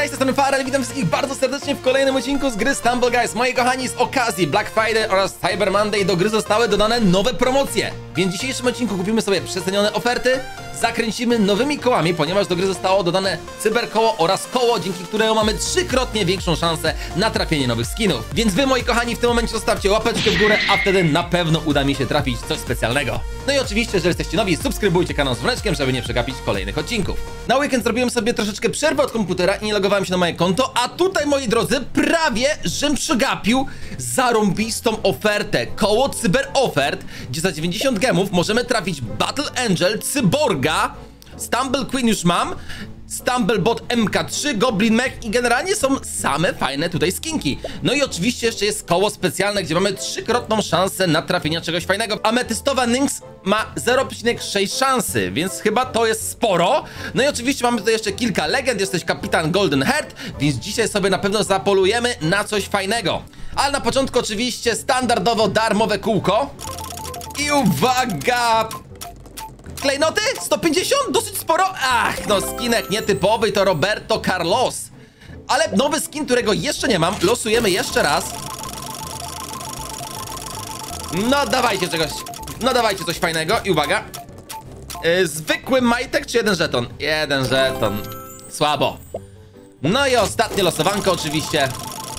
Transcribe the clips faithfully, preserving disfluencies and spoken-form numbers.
Cześć, jestem Farel, witam wszystkich bardzo serdecznie w kolejnym odcinku z gry Stumble Guys. Moi kochani, z okazji Black Friday oraz Cyber Monday do gry zostały dodane nowe promocje. Więc w dzisiejszym odcinku kupimy sobie przecenione oferty, zakręcimy nowymi kołami, ponieważ do gry zostało dodane cyberkoło oraz koło, dzięki któremu mamy trzykrotnie większą szansę na trafienie nowych skinów. Więc wy, moi kochani, w tym momencie zostawcie łapeczkę w górę, a wtedy na pewno uda mi się trafić coś specjalnego. No i oczywiście, jeżeli jesteście nowi, subskrybujcie kanał z dzwoneczkiem, żeby nie przegapić kolejnych odcinków. Na weekend zrobiłem sobie troszeczkę przerwę od komputera i nie logowałem się na moje konto, a tutaj, moi drodzy, prawie żem przegapił zarąbistą ofertę. Koło cyber ofert, gdzie za dziewięćdziesiąt gemów możemy trafić Battle Angel, Cyborga, Stumble Queen już mam, Stumblebot M K trzy, Goblin Mech i generalnie są same fajne tutaj skinki. No i oczywiście jeszcze jest koło specjalne, gdzie mamy trzykrotną szansę na trafienie czegoś fajnego. Ametystowa Nynx ma zero przecinek sześć szansy, więc chyba to jest sporo. No i oczywiście mamy tutaj jeszcze kilka legend, jesteś kapitan Golden Heart, więc dzisiaj sobie na pewno zapolujemy na coś fajnego. Ale na początku oczywiście standardowo darmowe kółko. I uwaga! Klejnoty? sto pięćdziesiąt? Dosyć sporo? Ach, no skinek nietypowy to Roberto Carlos. Ale nowy skin, którego jeszcze nie mam, losujemy jeszcze raz. No dawajcie czegoś, no dawajcie coś fajnego i uwaga. Yy, zwykły majtek czy jeden żeton? Jeden żeton. Słabo. No i ostatnie losowanko oczywiście.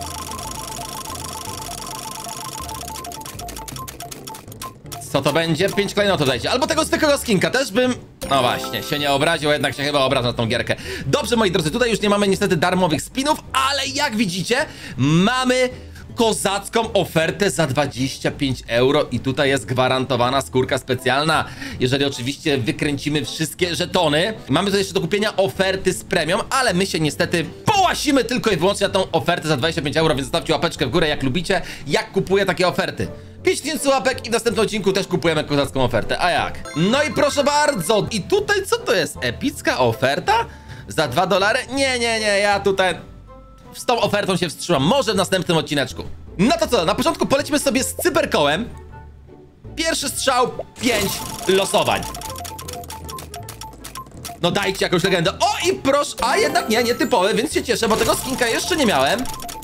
Co to będzie? pięć klejnotów dajcie. Albo tego zwykłego skinka też bym... No właśnie, się nie obraził, jednak się chyba obraża na tą gierkę. Dobrze, moi drodzy, tutaj już nie mamy niestety darmowych spinów, ale jak widzicie, mamy kozacką ofertę za dwadzieścia pięć euro i tutaj jest gwarantowana skórka specjalna, jeżeli oczywiście wykręcimy wszystkie żetony. Mamy tutaj jeszcze do kupienia oferty z premium, ale my się niestety połasimy tylko i wyłącznie na tą ofertę za dwadzieścia pięć euro, więc zostawcie łapeczkę w górę, jak lubicie, jak kupuję takie oferty. pięć tysięcy łapek i w następnym odcinku też kupujemy kozacką ofertę, a jak? No i proszę bardzo, i tutaj co to jest? Epicka oferta? Za dwa dolary? Nie, nie, nie, ja tutaj z tą ofertą się wstrzymam, może w następnym odcineczku. No to co, na początku polecimy sobie z cyberkołem. Pierwszy strzał, pięć losowań. No dajcie jakąś legendę. O i proszę, a jednak nie, nietypowy, więc się cieszę, bo tego skinka jeszcze nie miałem.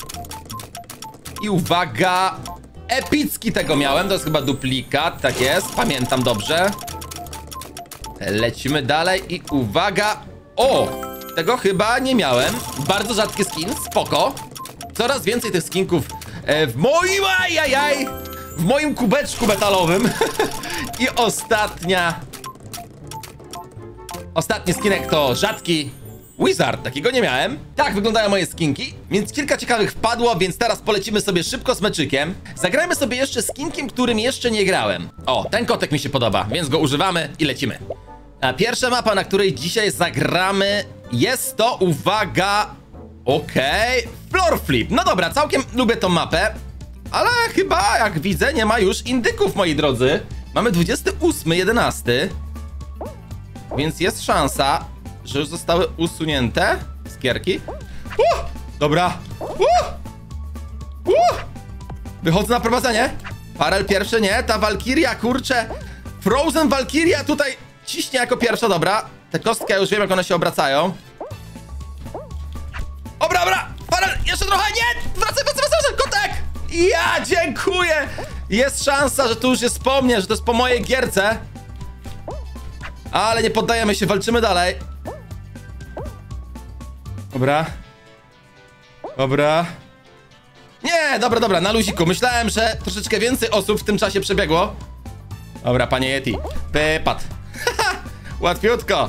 I uwaga, epicki tego miałem, to jest chyba duplikat, tak jest, pamiętam dobrze. Lecimy dalej i uwaga, o, tego chyba nie miałem. Bardzo rzadki skin, spoko. Coraz więcej tych skinków e, w moim, ajajaj, w moim kubeczku metalowym. I ostatnia, ostatni skinek to rzadki Wizard, takiego nie miałem. Tak wyglądają moje skinki, więc kilka ciekawych wpadło, więc teraz polecimy sobie szybko z meczykiem. Zagrajmy sobie jeszcze skinkiem, którym jeszcze nie grałem. O, ten kotek mi się podoba, więc go używamy i lecimy. A pierwsza mapa, na której dzisiaj zagramy, jest to, uwaga, okej, okay, floor flip. No dobra, całkiem lubię tą mapę, ale chyba, jak widzę, nie ma już indyków, moi drodzy. Mamy dwudziesty ósmy jedenasty, więc jest szansa, że już zostały usunięte z gierki. Uh, dobra. Uh, uh. Wychodzę na prowadzenie. Farel pierwszy, nie? Ta Walkiria, kurczę. Frozen Walkiria tutaj ciśnie jako pierwsza, dobra. Te kostki, ja już wiem, jak one się obracają. Dobra, dobra. Farel, jeszcze trochę, nie! Wracaj, wracaj, wracaj, kotek! Ja dziękuję. Jest szansa, że tu już jest po mnie, że to jest po mojej gierce. Ale nie poddajemy się, walczymy dalej. Dobra. Dobra. Nie, dobra, dobra, na luziku. Myślałem, że troszeczkę więcej osób w tym czasie przebiegło. Dobra, panie Yeti. Pypad. Łatwiutko.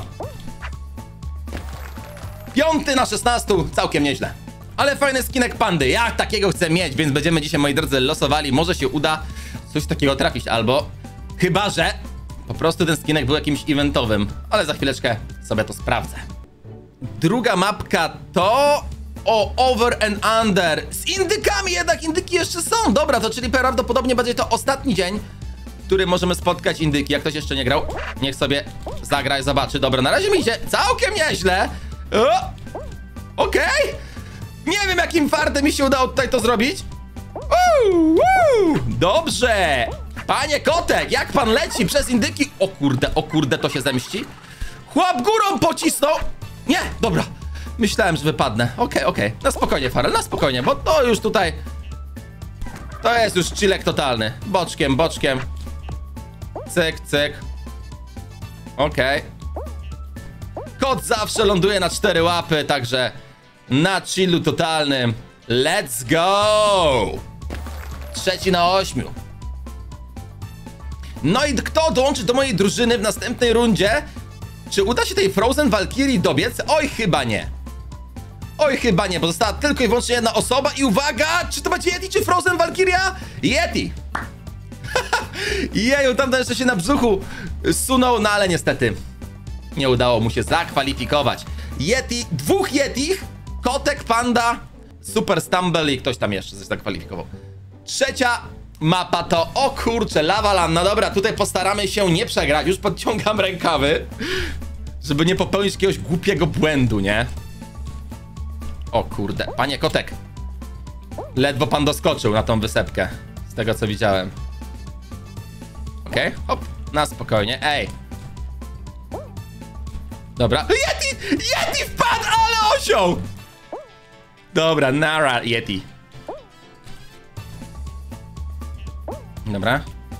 Piąty na szesnastu, całkiem nieźle. Ale fajny skinek pandy. Ja takiego chcę mieć, więc będziemy dzisiaj, moi drodzy, losowali. Może się uda coś takiego trafić, albo... Chyba że po prostu ten skinek był jakimś eventowym. Ale za chwileczkę sobie to sprawdzę. Druga mapka to... O, over and under. Z indykami jednak, indyki jeszcze są. Dobra, to czyli prawdopodobnie będzie to ostatni dzień, w którym możemy spotkać indyki. Jak ktoś jeszcze nie grał, niech sobie zagra i zobaczy. Dobra, na razie mi idzie całkiem nieźle. Okej. Okay. Nie wiem, jakim fartem mi się udało tutaj to zrobić. Uu, uu. Dobrze. Panie kotek, jak pan leci przez indyki? O kurde, o kurde, to się zemści. Chłop górą pocisnął. Nie, dobra. Myślałem, że wypadnę. Okej, okay, okej. Okay. Na spokojnie, Farel, na spokojnie, bo to już tutaj... To jest już chillek totalny. Boczkiem, boczkiem. Cyk, cyk. Okej. Okay. Kot zawsze ląduje na cztery łapy, także na chillu totalnym. Let's go! Trzeci na ośmiu. No i kto dołączy do mojej drużyny w następnej rundzie? Czy uda się tej Frozen Valkyrii dobiec? Oj, chyba nie. Oj, chyba nie, bo została tylko i wyłącznie jedna osoba i uwaga, czy to będzie Yeti, czy Frozen Valkyria? Yeti! Jeju, tamten jeszcze się na brzuchu sunął, no ale niestety nie udało mu się zakwalifikować. Yeti, dwóch Yetich, kotek, panda, Super Stumble i ktoś tam jeszcze coś zakwalifikował. Trzecia mapa to, o kurczę, Lava Land. No dobra, tutaj postaramy się nie przegrać, już podciągam rękawy, żeby nie popełnić jakiegoś głupiego błędu, nie? O kurde, panie kotek. Ledwo pan doskoczył na tą wysepkę, z tego co widziałem. Okej, okay, hop, na spokojnie, ej. Dobra, Yeti! Yeti wpadł, ale osioł! Dobra, nara, Yeti. Dobra.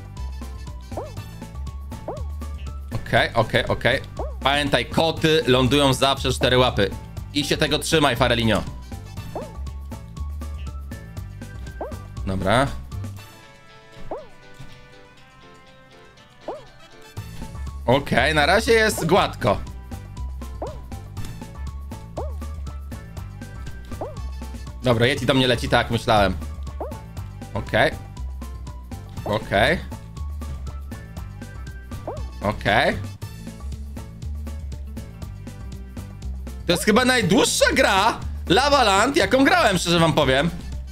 Okej, okay, okej, okay, okej. Okay. Pamiętaj, koty lądują zawsze cztery łapy. I się tego trzymaj, Farelinio. Dobra. Okej, okay, na razie jest gładko. Dobra, Yeti do mnie leci, tak myślałem. Okej. Okay. Okej. Okay. Okej. Okay. To jest chyba najdłuższa gra Lava Land, jaką grałem, szczerze wam powiem.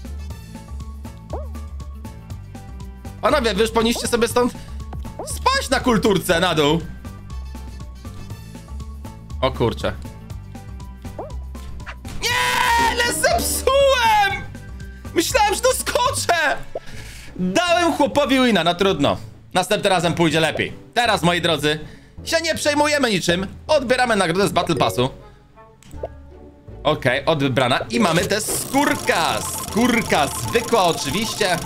Panowie, wy już powinniście sobie stąd spaść na kulturce, na dół. O kurczę. Nie, ale zepsułem! Myślałem, że doskoczę! Dałem chłopowi wina, no trudno. Następnym razem pójdzie lepiej. Teraz, moi drodzy, się nie przejmujemy niczym. Odbieramy nagrodę z Battle Passu. Okej, okay, odbrana. I mamy też skórka. Skórka zwykła oczywiście.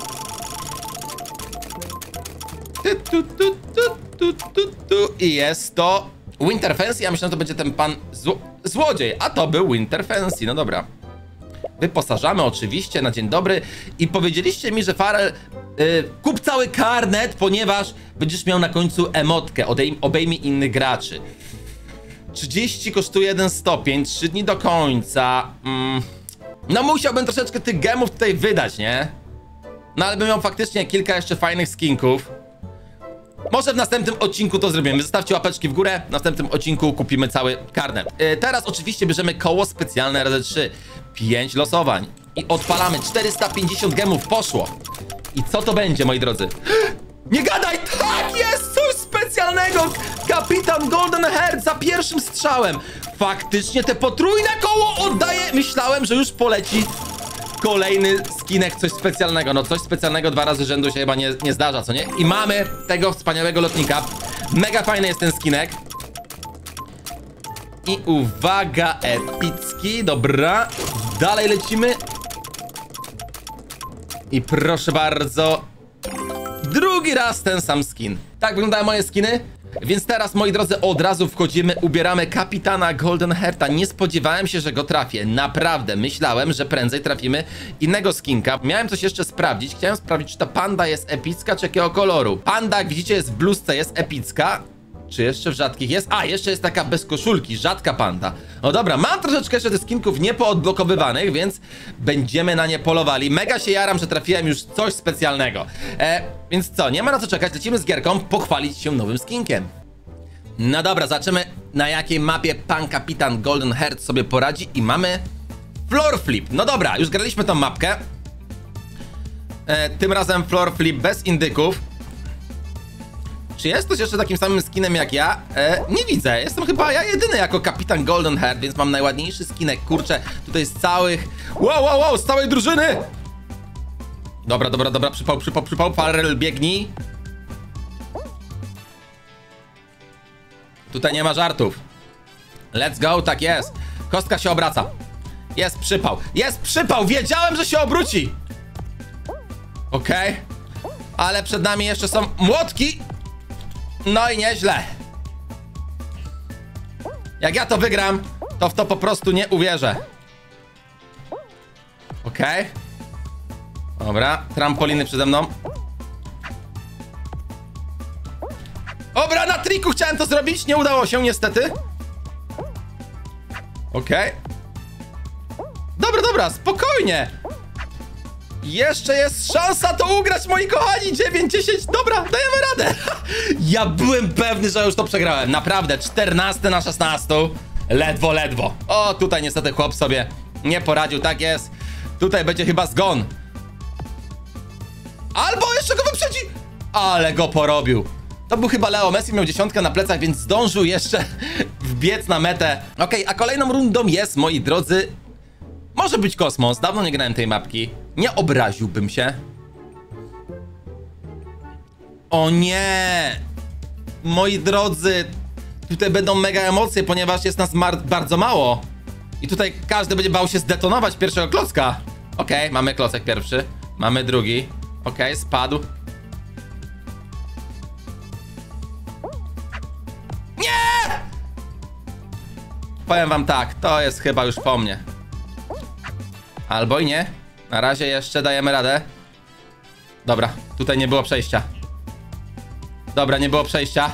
Tu, tu, tu, tu, tu, tu, tu. I jest to Winter Fancy. Ja myślę, że to będzie ten pan zło złodziej. A to był Winter Fancy. No dobra. Wyposażamy oczywiście na dzień dobry. I powiedzieliście mi, że Farel, yy, kup cały karnet, ponieważ będziesz miał na końcu emotkę. Odejm obejmij innych graczy. trzydzieści kosztuje jeden stopień, trzy dni do końca. Mm. No musiałbym troszeczkę tych gemów tutaj wydać, nie? No ale bym miał faktycznie kilka jeszcze fajnych skinków. Może w następnym odcinku to zrobimy. Zostawcie łapeczki w górę. W następnym odcinku kupimy cały karnet. Yy, teraz oczywiście bierzemy koło specjalne razy trzy. pięć losowań. I odpalamy. czterysta pięćdziesiąt gemów poszło. I co to będzie, moi drodzy? Nie gadaj! Tak, jest coś specjalnego! Kapitan Golden Heart za pierwszym strzałem. Faktycznie te potrójne koło oddaje. Myślałem, że już poleci kolejny skinek, coś specjalnego. No coś specjalnego dwa razy rzędu się chyba nie, nie zdarza, co nie? I mamy tego wspaniałego lotnika. Mega fajny jest ten skinek. I uwaga, epicki, dobra. Dalej lecimy. I proszę bardzo, drugi raz ten sam skin. Tak wyglądają moje skiny. Więc teraz, moi drodzy, od razu wchodzimy, ubieramy kapitana Golden Hearta. Nie spodziewałem się, że go trafię. Naprawdę, myślałem, że prędzej trafimy innego skinka. Miałem coś jeszcze sprawdzić. Chciałem sprawdzić, czy ta panda jest epicka, czy jakiego koloru. Panda, jak widzicie, jest w bluzce, jest epicka. Czy jeszcze w rzadkich jest? A, jeszcze jest taka bez koszulki, rzadka panda. No dobra, mam troszeczkę jeszcze tych skinków niepoodblokowywanych, więc będziemy na nie polowali. Mega się jaram, że trafiłem już coś specjalnego. E, więc co, nie ma na co czekać, lecimy z gierką, pochwalić się nowym skinkiem. No dobra, zobaczymy, na jakiej mapie pan kapitan Golden Heart sobie poradzi. I mamy floor flip. No dobra, już graliśmy tą mapkę. E, tym razem floor flip bez indyków. Czy jest ktoś jeszcze takim samym skinem jak ja? E, nie widzę. Jestem chyba ja jedyny jako kapitan Golden Heart, więc mam najładniejszy skinek. Kurczę, tutaj z całych... Wow, wow, wow, z całej drużyny! Dobra, dobra, dobra, przypał, przypał, przypał. Farel, biegnij. Tutaj nie ma żartów. Let's go, tak jest. Kostka się obraca. Jest przypał. Jest przypał! Wiedziałem, że się obróci! Okej. Okay. Ale przed nami jeszcze są młotki. No i nieźle. Jak ja to wygram, to w to po prostu nie uwierzę. Okej. Okay. Dobra, trampoliny przede mną. Dobra, na triku chciałem to zrobić, nie udało się niestety. Okej. Okay. Dobra, dobra, spokojnie. Jeszcze jest szansa to ugrać, moi kochani. dziewięć dziesięć, dobra, dajemy radę. Ja byłem pewny, że już to przegrałem. Naprawdę, czternaście na szesnaście. Ledwo, ledwo. O, tutaj niestety chłop sobie nie poradził, tak jest. Tutaj będzie chyba zgon. Albo jeszcze go wyprzedzi. Ale go porobił. To był chyba Leo Messi, miał dziesiątkę na plecach, więc zdążył jeszcze wbiec na metę. Okej, okay, a kolejną rundą jest, moi drodzy, może być kosmos. Dawno nie grałem tej mapki. Nie obraziłbym się. O nie! Moi drodzy, tutaj będą mega emocje, ponieważ jest nas bardzo mało. I tutaj każdy będzie bał się zdetonować pierwszego klocka. Okej, okay, mamy klocek pierwszy. Mamy drugi. Okej, okay, spadł. Nie! Powiem wam tak, to jest chyba już po mnie. Albo i nie. Na razie jeszcze dajemy radę. Dobra, tutaj nie było przejścia. Dobra, nie było przejścia.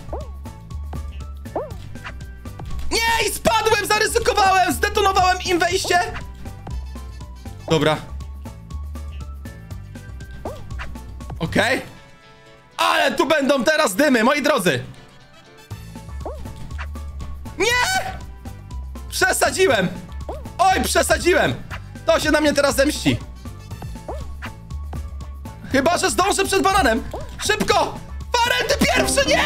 Nie! I spadłem! Zaryzykowałem! Zdetonowałem im wejście! Dobra. Okej. Okay. Ale tu będą teraz dymy, moi drodzy! Nie! Przesadziłem! Oj, przesadziłem! To się na mnie teraz zemści. Chyba że zdążę przed bananem. Szybko! Farel, ty pierwszy, nie!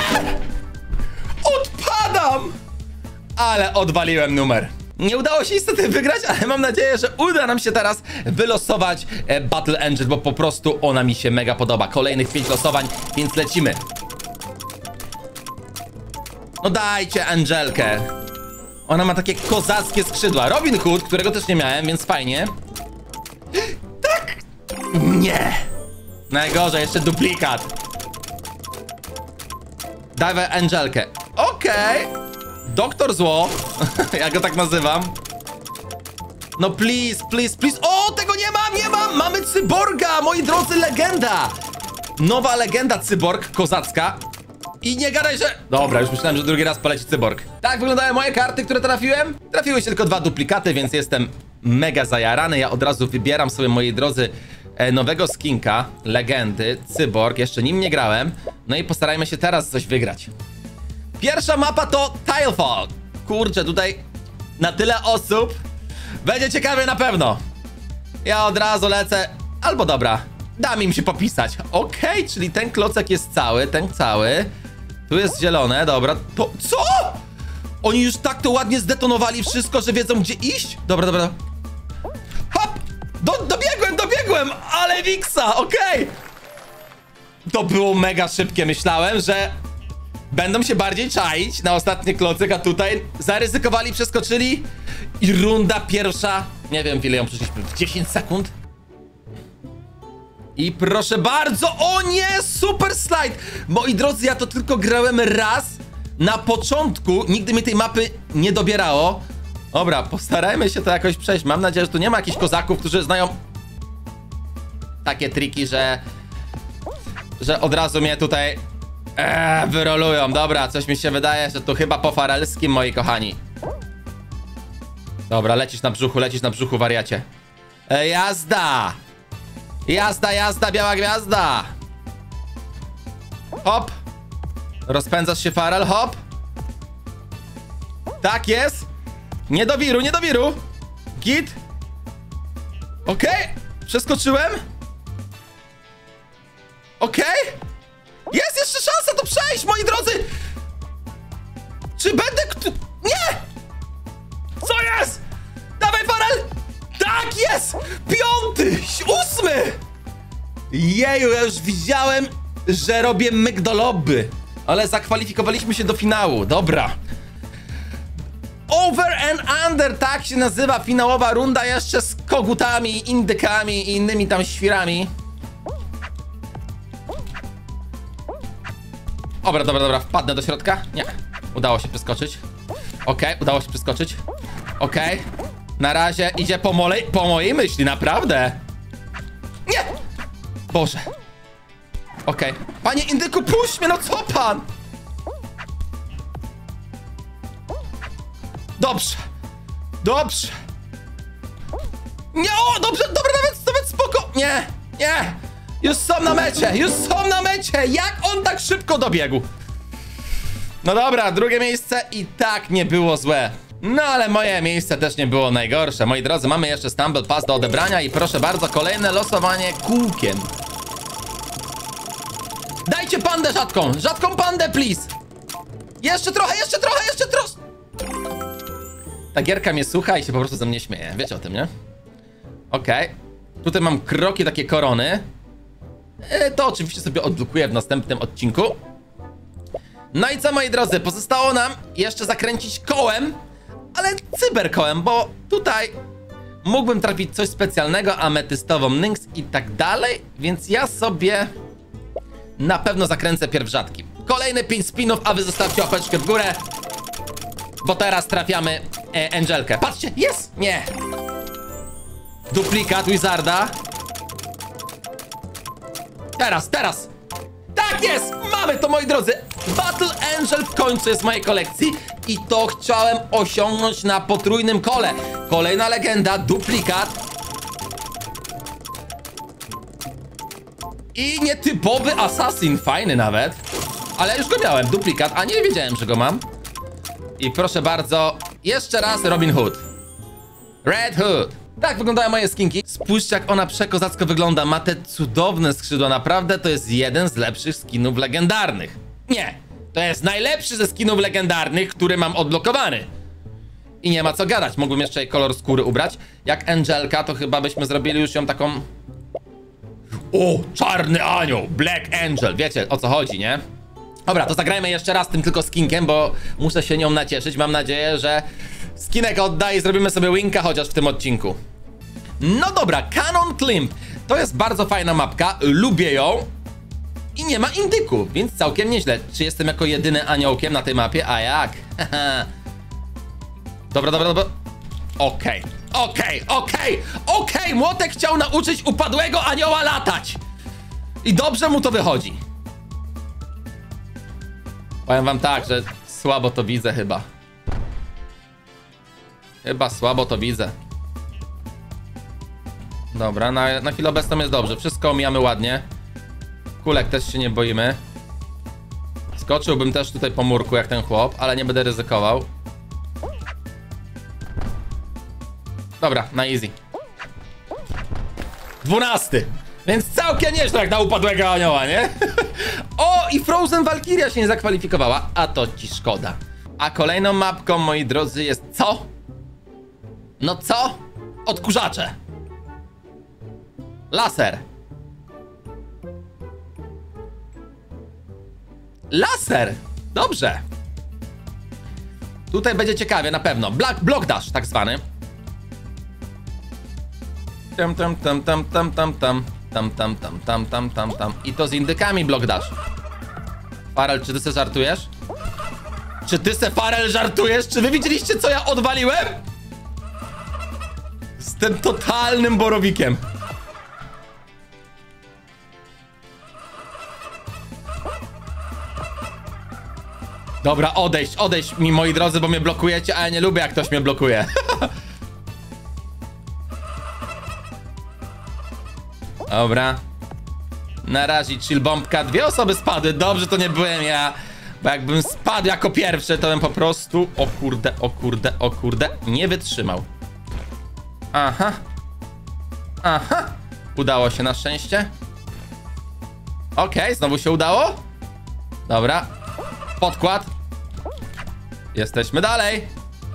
Odpadam! Ale odwaliłem numer. Nie udało się niestety wygrać, ale mam nadzieję, że uda nam się teraz wylosować e, Battle Angel, bo po prostu ona mi się mega podoba. Kolejnych pięć losowań, więc lecimy. No dajcie Angelkę. Ona ma takie kozackie skrzydła. Robin Hood, którego też nie miałem, więc fajnie. Tak! Nie! Najgorzej, jeszcze duplikat. Dawaj Angelkę. Okej. Okay. Doktor Zło. Ja go tak nazywam. No please, please, please. O, tego nie mam, nie mam! Mamy cyborga, moi drodzy, legenda. Nowa legenda cyborg, kozacka. I nie gadaj, że... Dobra, już myślałem, że drugi raz poleci cyborg. Tak wyglądają moje karty, które trafiłem. Trafiły się tylko dwa duplikaty, więc jestem mega zajarany. Ja od razu wybieram sobie, moi drodzy, nowego skinka, legendy, cyborg. Jeszcze nim nie grałem. No i postarajmy się teraz coś wygrać. Pierwsza mapa to Tilefall. Kurczę, tutaj na tyle osób. Będzie ciekawie na pewno. Ja od razu lecę. Albo dobra, dam im się popisać. Okej, okay, czyli ten klocek jest cały, ten cały. Tu jest zielone, dobra. To co? Oni już tak to ładnie zdetonowali wszystko, że wiedzą gdzie iść? Dobra, dobra. Hop! Do, dobiegłem, dobiegłem! Ale wiksa, okej! Okay. To było mega szybkie, myślałem, że będą się bardziej czaić na ostatni klocek, a tutaj zaryzykowali, przeskoczyli. I runda pierwsza, nie wiem w ile ją przeszliśmy, w dziesięć sekund. I proszę bardzo, o nie, super slide! Moi drodzy, ja to tylko grałem raz na początku, nigdy mi tej mapy nie dobierało. Dobra, postarajmy się to jakoś przejść. Mam nadzieję, że tu nie ma jakichś kozaków, którzy znają takie triki, że że od razu mnie tutaj ee, wyrolują. Dobra, coś mi się wydaje, że tu chyba po farelskim, moi kochani. Dobra, lecisz na brzuchu, lecisz na brzuchu, wariacie. E, jazda! Jazda, jazda, biała gwiazda! Hop! Rozpędzasz się, Farel, hop! Tak jest! Nie do wiru, nie do wiru! Git! Okej! Okay. Przeskoczyłem! Okej! Okay. Jest jeszcze szansa to przejść, moi drodzy! Czy będę... Nie! Co jest? Dawaj, Farel! Tak jest! Piąty! Ósmy! Jeju, ja już widziałem, że robię myk do lobby. Ale zakwalifikowaliśmy się do finału. Dobra. Over and Under, tak się nazywa finałowa runda jeszcze z kogutami, indykami i innymi tam świrami. Dobra, dobra, dobra, wpadnę do środka. Nie, udało się przeskoczyć. Okej, okay, udało się przeskoczyć. Okej, okay. Na razie idzie po, molej, po mojej myśli, naprawdę. Nie! Boże. Okej. Okay. Panie indyku, puść mnie, no co pan? Dobrze. Dobrze. Nie, o, dobrze, dobra, nawet, nawet spoko. Nie, nie. Już są na mecie, już są na mecie. Jak on tak szybko dobiegł? No dobra, drugie miejsce i tak nie było złe. No ale moje miejsce też nie było najgorsze. Moi drodzy, mamy jeszcze Stumble Pass do odebrania i proszę bardzo, kolejne losowanie kółkiem. Dajcie pandę rzadką, rzadką pandę, please. Jeszcze trochę, jeszcze trochę, jeszcze trochę. Ta gierka mnie słucha i się po prostu ze mnie śmieje. Wiecie o tym, nie? Okej. Okay. Tutaj mam kroki, takie korony. E, to oczywiście sobie odblokuję w następnym odcinku. No i co, moi drodzy, pozostało nam jeszcze zakręcić kołem, ale cyberkołem, bo tutaj mógłbym trafić coś specjalnego, ametystową Nynx i tak dalej, więc ja sobie na pewno zakręcę pierw rzadkim. Kolejne pięć spinów, a wy zostawcie łapeczkę w górę, bo teraz trafiamy e, Angelkę. Patrzcie, jest! Nie! Duplikat Wizarda. Teraz, teraz! Tak jest! Mamy to, moi drodzy! Battle Angel w końcu jest w mojej kolekcji i to chciałem osiągnąć na potrójnym kole. Kolejna legenda, duplikat. I nietypowy assassin, fajny nawet. Ale już go miałem, duplikat, a nie wiedziałem, że go mam. I proszę bardzo, jeszcze raz Robin Hood. Red Hood. Tak wyglądają moje skinki. Spójrzcie, jak ona przekozacko wygląda. Ma te cudowne skrzydła. Naprawdę to jest jeden z lepszych skinów legendarnych. Nie, to jest najlepszy ze skinów legendarnych, który mam odblokowany. I nie ma co gadać. Mógłbym jeszcze kolor skóry ubrać. Jak Angelka, to chyba byśmy zrobili już ją taką... O, czarny anioł, Black Angel. Wiecie, o co chodzi, nie? Dobra, to zagrajmy jeszcze raz tym tylko skinkiem, bo muszę się nią nacieszyć. Mam nadzieję, że skinek odda i zrobimy sobie winka chociaż w tym odcinku. No dobra, Cannon Climb. To jest bardzo fajna mapka, lubię ją. I nie ma indyków, więc całkiem nieźle. Czy jestem jako jedyny aniołkiem na tej mapie? A jak? Dobra, dobra, dobra. Okej, okej, okej, okej. Młotek chciał nauczyć upadłego anioła latać. I dobrze mu to wychodzi. Powiem wam tak, że słabo to widzę chyba. Chyba słabo to widzę. Dobra, na, na chwilę obecną jest dobrze. Wszystko omijamy ładnie. Kulek też się nie boimy. Skoczyłbym też tutaj po murku jak ten chłop, ale nie będę ryzykował. Dobra, na easy. Dwunasty. Więc całkiem nieźle jak na upadłego anioła, nie? O, i Frozen Valkyria się nie zakwalifikowała, a to ci szkoda. A kolejną mapką, moi drodzy, jest co? No co? Odkurzacze. Laser. Laser. Dobrze. Tutaj będzie ciekawie, na pewno. Black Block Dash, tak zwany. Tam, tam, tam, tam, tam, tam, tam. Tam, tam, tam, tam, tam, tam, tam. I to z indykami Block Dash. Farel, czy ty se żartujesz? Czy ty se, Farel, żartujesz? Czy wy widzieliście, co ja odwaliłem? Z tym totalnym borowikiem. Dobra, odejść, odejść mi, moi drodzy, bo mnie blokujecie, a ja nie lubię, jak ktoś mnie blokuje. Dobra. Na razie chill bombka. Dwie osoby spadły. Dobrze, to nie byłem ja. Bo jakbym spadł jako pierwszy, to bym po prostu... O kurde, o kurde, o kurde. Nie wytrzymał. Aha. Aha. Udało się na szczęście. Okej, okay, znowu się udało. Dobra. Podkład. Jesteśmy dalej.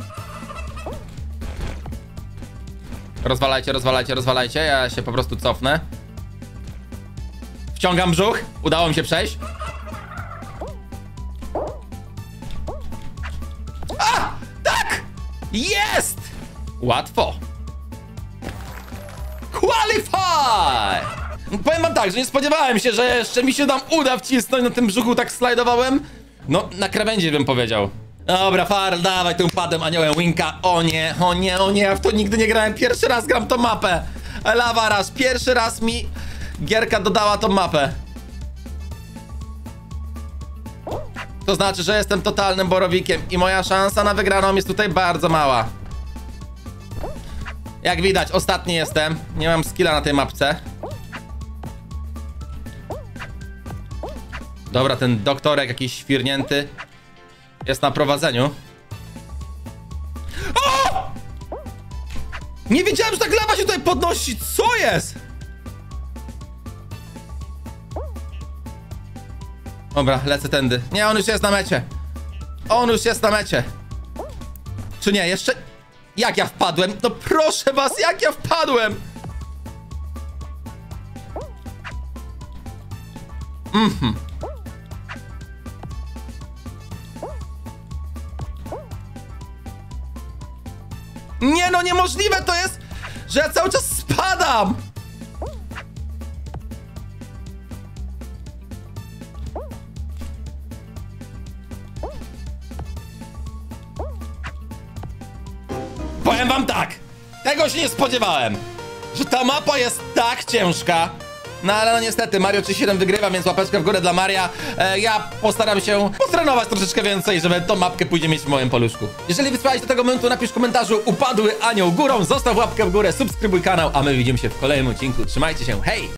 Rozwalajcie, rozwalajcie, rozwalajcie. Ja się po prostu cofnę. Wciągam brzuch. Udało mi się przejść. A! Tak! Jest! Łatwo. Qualify! Powiem wam tak, że nie spodziewałem się, że jeszcze mi się tam uda wcisnąć, na tym brzuchu tak slajdowałem. No, na krawędzi bym powiedział. Dobra, Farel, dawaj tym padem aniołem Winka. O nie, o nie, o nie, ja w to nigdy nie grałem. Pierwszy raz gram tą mapę. Lava Rush, pierwszy raz mi gierka dodała tą mapę. To znaczy, że jestem totalnym borowikiem i moja szansa na wygraną jest tutaj bardzo mała. Jak widać, ostatni jestem. Nie mam skilla na tej mapce. Dobra, ten doktorek jakiś świrnięty jest na prowadzeniu. O! Nie wiedziałem, że tak lawa się tutaj podnosi. Co jest? Dobra, lecę tędy. Nie, on już jest na mecie. On już jest na mecie. Czy nie? Jeszcze... Jak ja wpadłem? No proszę was, jak ja wpadłem? Mhm. Nie no, niemożliwe to jest, że ja cały czas spadam. Powiem wam tak, tego się nie spodziewałem, że ta mapa jest tak ciężka. No ale no niestety, Mario trzydzieści siedem wygrywa, więc łapeczkę w górę dla Maria. E, ja postaram się potrenować troszeczkę więcej, żeby tą mapkę później mieć w moim paluszku. Jeżeli wysłałeś do tego momentu, napisz w komentarzu upadły anioł górą, zostaw łapkę w górę, subskrybuj kanał, a my widzimy się w kolejnym odcinku. Trzymajcie się, hej!